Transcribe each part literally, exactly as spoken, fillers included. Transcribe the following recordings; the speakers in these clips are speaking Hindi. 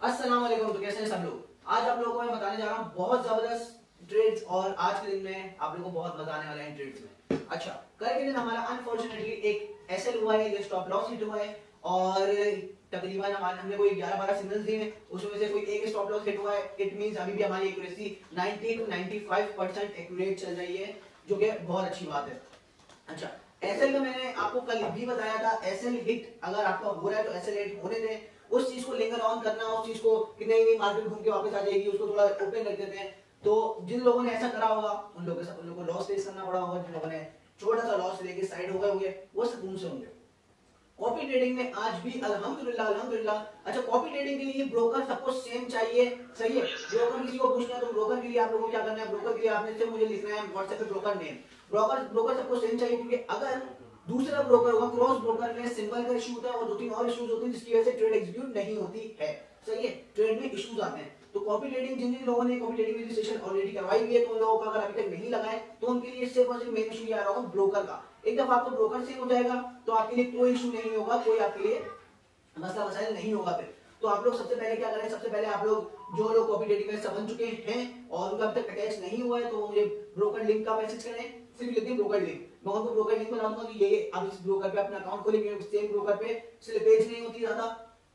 अस्सलाम वालेकुम। तो कैसे हैं सब लोग? आज आप लोगों को मैं बताने जा रहा हूँ बहुत जबरदस्त ट्रेड्स और आज के दिन में आप लोगों को बहुत मजा आने वाला है इन ट्रेड्स में। अच्छा, कल के दिन हमारा अनफॉर्चुनेटली एक एसएल हुआ है, ये स्टॉप लॉस हिट हुआ है और तकरीबन हमारे हमने कोई ग्यारह बारह सिग्नल्स दिए हैं, उसमें से कोई एक स्टॉप लॉस हिट हुआ है। इट मींस अभी भी हमारी एक्यूरेसी नब्बे टू पचानवे परसेंट एक्यूरेट चल रही है, जो कि बहुत अच्छी बात है। अच्छा, एसएल का मैंने आपको कल भी बताया था, एसएल हिट अगर आपका हो रहा है तो एसएल हिट होने दें, उस चीज को लिंगर ऑन करना, उस चीज को कि नहीं नहीं मार्केट घूम के वापस आ जाएगी, उसको थोड़ा ओपन रख देते हैं। तो जिन लोगों ने ऐसा करा होगा उन लोगों को उन लोगों को लॉस फेस करना पड़ा होगा, जिन लोगों ने छोटा सा लॉस लेके साइड हो गए होंगे वो सुकून से होंगे। कॉपी ट्रेडिंग में आज भी अल्हम्दुलिल्लाह अल्हम्दुलिल्लाह। अच्छा, कॉपी ट्रेडिंग के लिए ब्रोकर सबको सेम चाहिए, सही है। ब्रोकर किसी को पूछना है तो ब्रोकर के लिए आप लोगों को क्या करना है, ब्रोकर के लिए आपने सिर्फ मुझे लिखना है व्हाट्सएप पे ब्रोकर नेम। ब्रोकर ब्रोकर सबको सेम चाहिए, क्योंकि अगर दूसरा ब्रोकर होगा क्रॉस ब्रोकर में सिंबल का इशू होता है और दो तीन और इश्यूज होते हैं जिसकी वजह से ट्रेड एग्जीक्यूट नहीं होती है, सही है। ट्रेड में इश्यूज आते हैं। तो कॉपी ट्रेडिंग जिन जिन लोगों ने कॉपी ट्रेडिंग की रजिस्ट्रेशन ऑलरेडी करवाई हुई है, तो उन लोगों का अगर अभी तक नहीं लगाए तो उनके लिए सिर्फ और सिर्फ मेन इशू ये आ रहा होगा ब्रोकर का। एक दफा आपको ब्रोकर से हो जाएगा तो आपके लिए कोई इशू नहीं होगा, कोई आपके लिए मसला मसाइल नहीं होगा फिर। तो आप लोग सबसे पहले क्या करें, सबसे पहले आप लोग जो लोग कॉपी ट्रेडिंग में समझ चुके हैं और उनका अभी तक अटैच नहीं हुआ है तो मुझे ब्रोकर लिंक का मैसेज करें, सिर्फ लिख दें ब्रोकर लिंक। मैं उनको ब्रोकर लिंक बता दूंगा कि ये आप इस ब्रोकर पे अपना अकाउंट खोलेंगे, सेम ब्रोकर पे स्लिपेज नहीं होती ज्यादा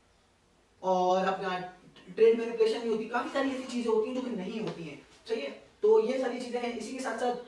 और अपना ट्रेड मैनिपुलेशन नहीं होती, काफी सारी ऐसी चीजें होती हैं जो कि नहीं होती हैं, सही है। तो ये सारी चीजें हैं। इसी के साथ साथ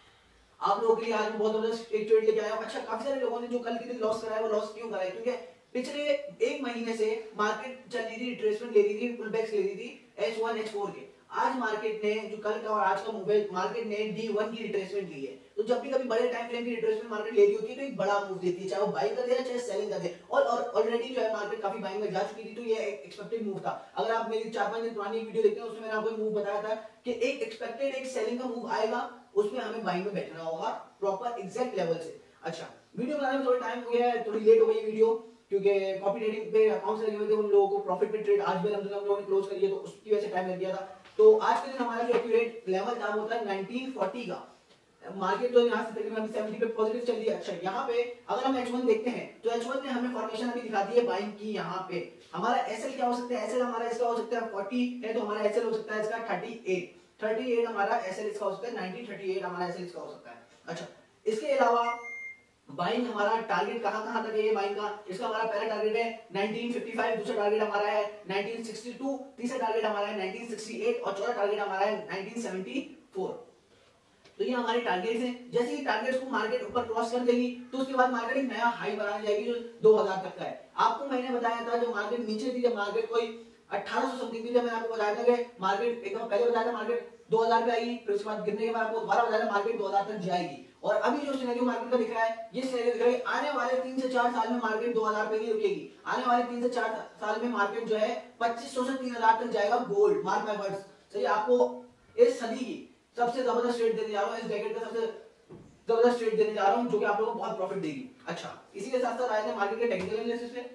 आप लोगों के लिए आज मैं बहुत जबरदस्त एक ट्रेड लेके आया हूं। अच्छा, काफी सारे लोगों ने जो कल के दिन लॉस कराया वो लॉस क्यों कराया, क्योंकि पिछले एक महीने से मार्केट चल रही थी, रिट्रेसमेंट ले रही थी, पुल बैक्स ले रही थी एच वन एच फोर के। आज मार्केट ने जो कल का और आज का मोबाइल मार्केट ने डी वन की रिट्रेसमेंट ली है। तो जब भी कभी बड़े टाइम फ्रेम की रिट्रेसमेंट मार्केट ले रही होती है तो एक बड़ा मूव देती है, चाहे वो बाइंग कर दे चाहे सेलिंग कर दे। और ऑलरेडी जो है मार्केट काफी बाइंग में जा चुकी थी, तो ये एक्सपेक्टेड मूव था। अगर आप मेरी चार पांच दिन पुरानी वीडियो देखते हैं उसमें मैंने आपको मूव बताया था कि एक एक्सपेक्टेड एक सेलिंग का मूव आएगा, उसमें हमें बाइंग में बैठना होगा प्रॉपर एग्जैक्ट लेवल से। अच्छा, वीडियो बनाने में थोड़ा टाइम हो गया है, थोड़ी लेट हो गई वीडियो, क्योंकि कॉपी ट्रेडिंग पे अकाउंट्स लगे हुए थे, उन लोगों को प्रॉफिट पे ट्रेड आज भी अल्हम्दुलिल्लाह हम लोगों ने क्लोज कर लिया, तो उसकी वजह से टाइम लग गया था। तो आज के दिन हमारा जो एक्यूरेट लेवल था वो था नाइनटीन फोर्टी का। मार्केट तो यहाँ से तकरीबन सेवेंटी पे पॉजिटिव चल रही है। अच्छा, यहाँ पे अगर हम एच वन देखते हैं तो एच वन ने हमें फॉर्मेशन अभी दिखा दी है बाइंग की। यहाँ पे हमारा एसएल क्या हो सकता है, एसएल हमारा इसका हो सकता है फोर्टी है तो हमारा एसएल हो सकता है इसका थर्टी एट। थर्टी एट हमारा एसएल इसका हो सकता है, नाइनटीन थर्टी एट हमारा एसएल इसका हो सकता है। अच्छा, इसके अलावा बाइंग हमारा टारगेट कहां कहां तक है, ये बाइंग का इसका हमारा पहला टारगेट है नाइनटीन फिफ्टी फाइव, दूसरा टारगेट हमारा है नाइनटीन सिक्सटी टू, तीसरा टारगेट हमारा है नाइनटीन सिक्सटी एट और चौथा टारगेट हमारा है नाइनटीन सेवेंटी फोर। तो ये हमारे टारगेट्स हैं। जैसे ही टारगेट्स को मार्केट ऊपर क्रॉस कर देगी तो उसके बाद मार्केट एक नया हाई बनाने जाएगी जो दो हज़ार तक का है। आपको मैंने बताया था जो मार्केट नीचे थी, जब मार्केट कोई अठारह सौ समथिंग थी, जब मैंने आपको बताया था कि मार्केट एक दफा पहले बताया था मार्केट दो हज़ार पे आएगी, फिर उसके बाद गिरने के बाद आपको दोबारा बताया था मार्केट दो हज़ार तक जाएगी। और अभी जो सिनेरियो मार्केट का दिख रहा है, ये सिनेरियो दिख रहा है आने वाले तीन से चार साल में मार्केट दो हज़ार पे नहीं रुकेगी। आने वाले तीन से चार साल में मार्केट जो है पच्चीस सौ से तीन हज़ार तक जाएगा गोल्ड, मार्क माय वर्ड्स। सही, आपको इस सदी की सबसे जबरदस्त ट्रेड देने जा रहा हूं, इस डेकेड का सबसे जबरदस्त ट्रेड देने जा रहा हूं जो कि आप लोगों को बहुत प्रॉफिट देगी। अच्छा, इसी के साथ साथ आए थे मार्केट के टेक्निकल एनालिसिस पे।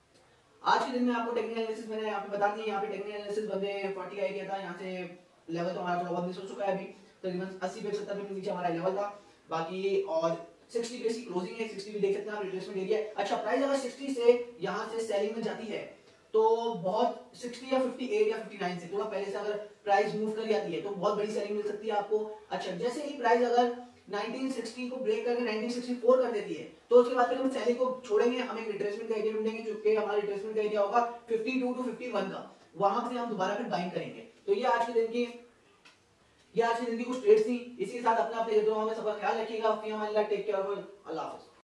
आज के दिन में आपको टेक्निकल एनालिसिस मैंने यहाँ पे बता दिया। यहाँ पे टेक्निकल एनालिसिस बंदे फोर्टी आई गया था, यहाँ से लेवल तो हमारा थोड़ा बहुत मिस हो चुका है, अभी तकरीबन अस्सी पे सत्तर पे नीचे हमारा लेवल था बाकी, और सिक्सटी पे इसकी क्लोजिंग है, सिक्सटी भी देख सकते हैं आप, रिट्रेसमेंट एरिया। अच्छा, प्राइस अगर सिक्सटी से यहाँ से सेलिंग में जाती है तो बहुत सिक्सटी या फिफ्टी एट या फिफ्टी नाइन से थोड़ा पहले से अगर प्राइस मूव कर जाती है तो बहुत बड़ी सेलिंग मिल सकती है आपको। अच्छा, जैसे ही प्राइस अगर नाइनटीन सिक्सटी को ब्रेक करके नाइनटीन सिक्सटी फोर कर देती है तो उसके बाद फिर हम सेलिंग को छोड़ेंगे, हमें रिट्रेसमेंट का एरिया ढूंढेंगे जो कि हमारा रिट्रेसमेंट का एरिया होगा fifty two two fifty one का, वहां से हम दोबारा फिर बाइंग करेंगे। तो ये आज के दिन की ये आज के दिन की कुछ ट्रेड्स थी। इसी के साथ अपने अपने दुआओं में सबका ख्याल रखिएगा। टेक केयर, अल्लाह हाफिज़।